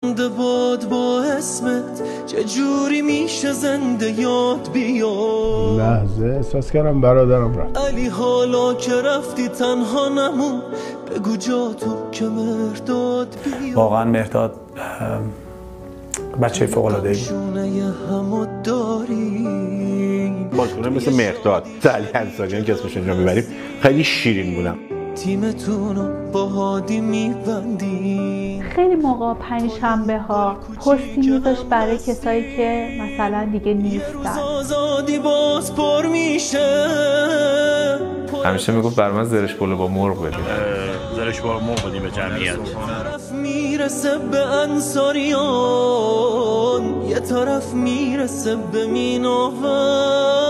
باد با اسمت چجوری میشه زنده یاد بیاد. لحظه احساس کردم برادرم رفت. علی حالا که رفتی تنها نمون، بگو جا تو که مرداد بیاد. واقعا مرداد بچه فوق‌العاده ای بود. بازیکن مثل مرداد، علی انصاریان که اسمش اینجا میبریم خیلی شیرین بودم. تیمتونو با هادی میبندیم. خیلی موقع پنجشنبه ها پستی میذاش برای کسایی که مثلا دیگه نیستن. آزادی باز پر میشه. همیشه میگفت بر من زرش پلو با مرغ بدیم. زرش با مرغ بدیم به جمعیت. طرف میرسه به انصاریان، یه طرف میرسه به میناون.